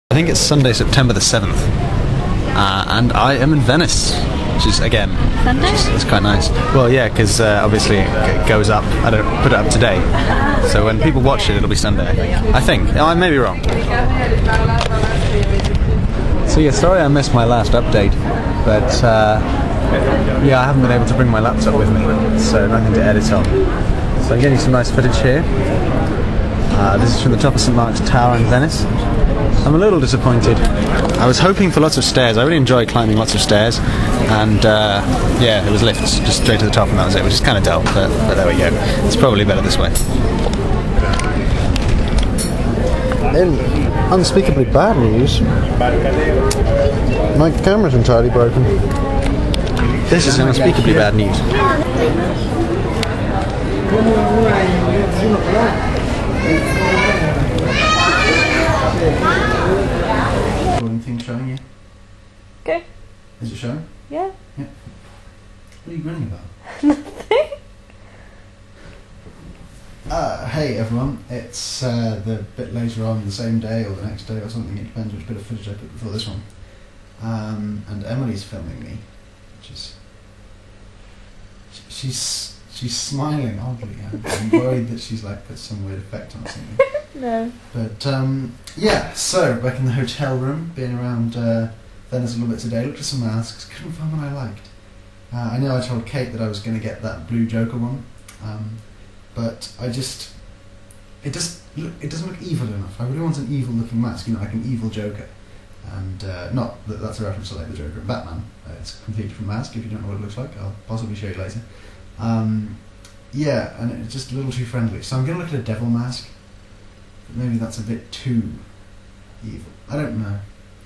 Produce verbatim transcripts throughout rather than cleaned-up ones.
I think it's Sunday, September the seventh, uh, and I am in Venice, which is, again, Sunday? It's, it's quite nice. Well, yeah, because uh, obviously it goes up, I don't put it up today, so when people watch it, it'll be Sunday, I think. I think. Oh, I may be wrong. So yeah, sorry I missed my last update, but uh, yeah, I haven't been able to bring my laptop with me, so nothing to edit on. So I'm getting some nice footage here. Uh, this is from the top of Saint Mark's Tower in Venice. I'm a little disappointed. I was hoping for lots of stairs. I really enjoy climbing lots of stairs, and uh, yeah, there was lifts just straight to the top, and that was it, which is kind of dull, but, but there we go. It's probably better this way. In unspeakably bad news, my camera's entirely broken. This is unspeakably bad news. Recording thing showing you? Okay. Is it showing? Yeah. Yeah. What are you grinning about? Nothing. Uh, hey everyone, it's uh, the bit later on the same day or the next day or something, it depends which bit of footage I put before this one. Um, and Emily's filming me, which is... She's she's smiling oddly. I'm, I'm worried that she's like put some weird effect on something. No. But um, yeah, so back in the hotel room, being around uh, Venice a little bit today, looked at some masks, couldn't find one I liked. Uh, I know I told Kate that I was going to get that blue Joker one, um, but I just, it just, it doesn't look evil enough. I really want an evil looking mask, you know, like an evil Joker. And uh, not that that's a reference to like the Joker in Batman. Uh, it's a completely different mask. If you don't know what it looks like, I'll possibly show you later. Um, yeah, and it's just a little too friendly. So I'm going to look at a devil mask. But maybe that's a bit too evil. I don't know.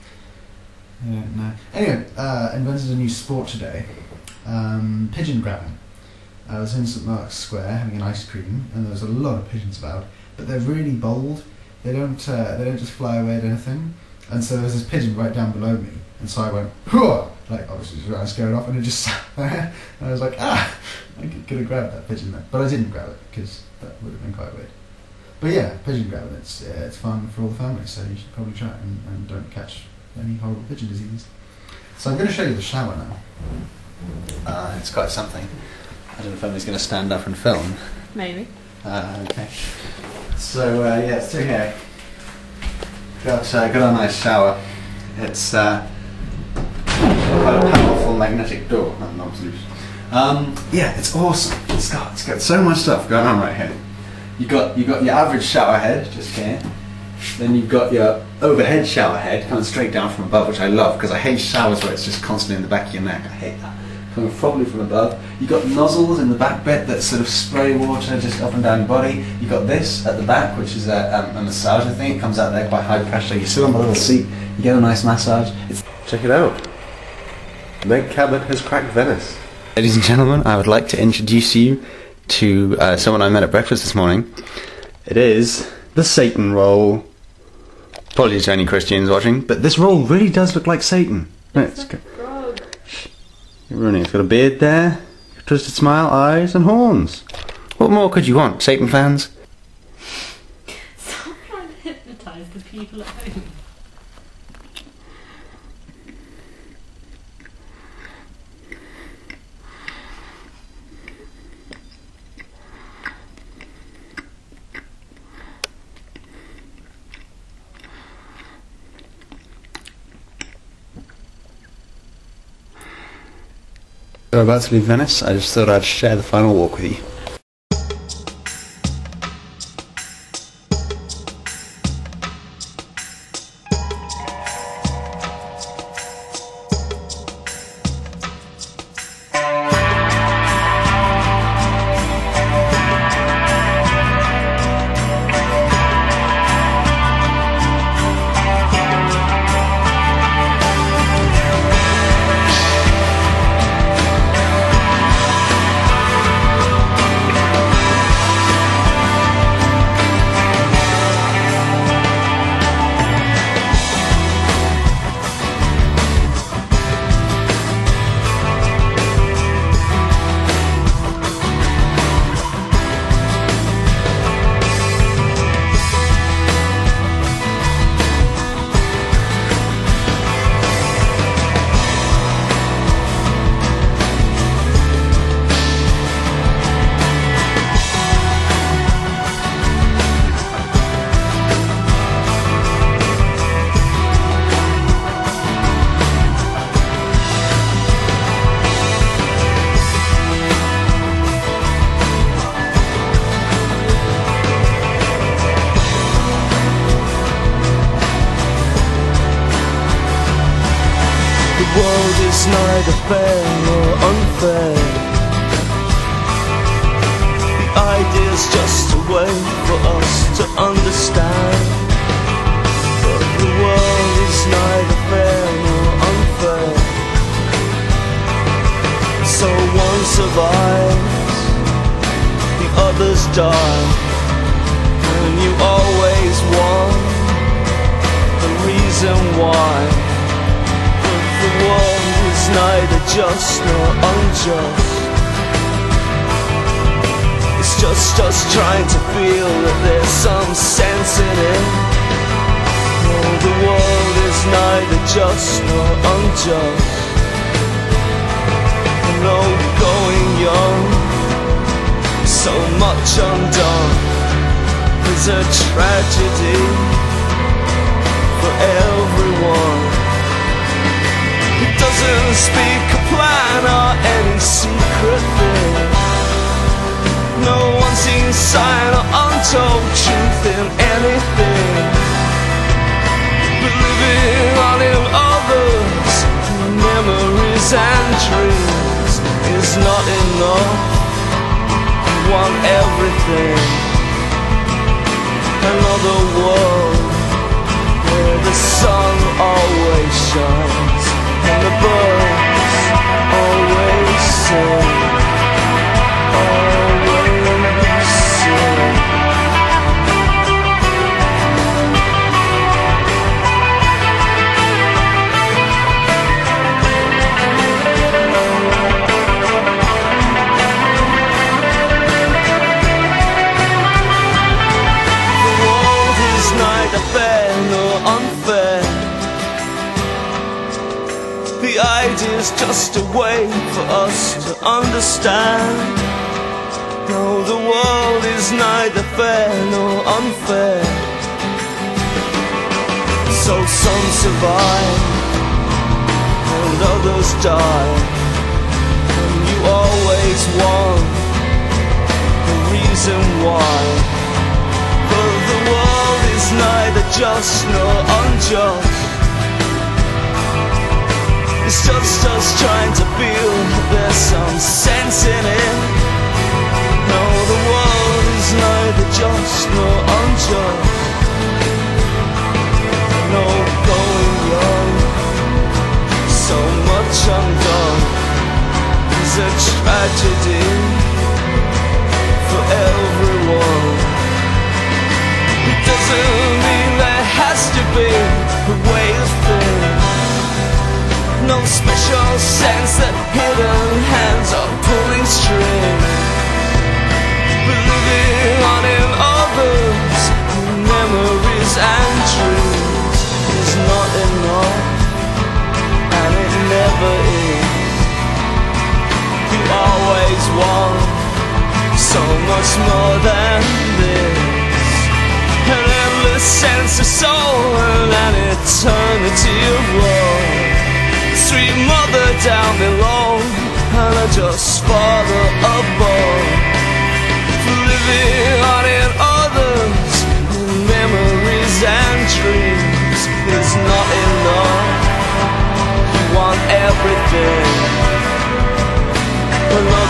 I don't know. Anyway, uh, invented a new sport today. Um, pigeon grabbing. I was in Saint Mark's Square having an ice cream, and there was a lot of pigeons about. But they're really bold. They don't. Uh, they don't just fly away at anything. And so there was this pigeon right down below me, and so I went, "Hooah!" Like obviously just I scared off, and it just sat there. And I was like, "Ah!" I could have grabbed that pigeon there, but I didn't grab it because that would have been quite weird. But yeah, pigeon grabbing, it's uh, it's fun for all the family, so you should probably try it and, and don't catch any horrible pigeon disease. So I'm going to show you the shower now. Uh, it's quite something. I don't know if anybody's going to stand up and film. Maybe. Uh, okay. So uh, yeah, it's through here. Got, uh, got a nice shower. It's uh, quite a powerful magnetic door. That knob's loose. Um, yeah, it's awesome. It's got, it's got so much stuff going on right here. You got you got your average shower head just here. Then you've got your overhead shower head coming straight down from above, which I love because I hate showers where it's just constantly in the back of your neck. I hate that. Coming probably from above. You've got nozzles in the back bit that sort of spray water just up and down your body. You've got this at the back, which is a, um, a massager thing. It comes out there quite high pressure. You sit on the little seat, you get a nice massage. It's Check it out. Meg Cabot has cracked Venice. Ladies and gentlemen, I would like to introduce you to uh, someone I met at breakfast this morning. It is the Satan roll. Apologies to any Christians watching, but this roll really does look like Satan. It's It's a frog. You're ruining it. It's got a beard there, a twisted smile, eyes and horns. What more could you want, Satan fans? Stop trying to hypnotise the people at home. We're about to leave Venice. I just thought I'd share the final walk with you. the world is neither fair nor unfair. The idea's just a way for us to understand. But the world is neither fair nor unfair. So one survives, the others die, and you always want the reason why. But the world is neither just nor unjust. It's just us trying to feel that there's some sense in it. No, the world is neither just nor unjust. No, going young, so much undone is a tragedy for everyone. It doesn't speak a plan or any secret thing. No one sees sign or untold truth in anything. But living on in others, memories and dreams is not enough. You want everything. Another world where the sun always shines and the birds always sing. Always sing. Fair nor unfair. The idea's just a way for us to understand. No, the world is neither fair nor unfair. So some survive and others die, and you always want the reason why. But the world is neither just nor unjust. It's just us trying to feel there's some sense in it. No, the world is neither just nor unjust. No, going young, so much undone is a tragedy for everyone. It doesn't mean there has to be a way of things. No special sense that hidden hands are pulling strings. But living on in others, memories and dreams is not enough, and it never is. You always want so much more than this. An endless sense of soul and an eternity of love. Sweet mother down below and a just father above. For living on in others, memories and dreams is not enough. You want everything, but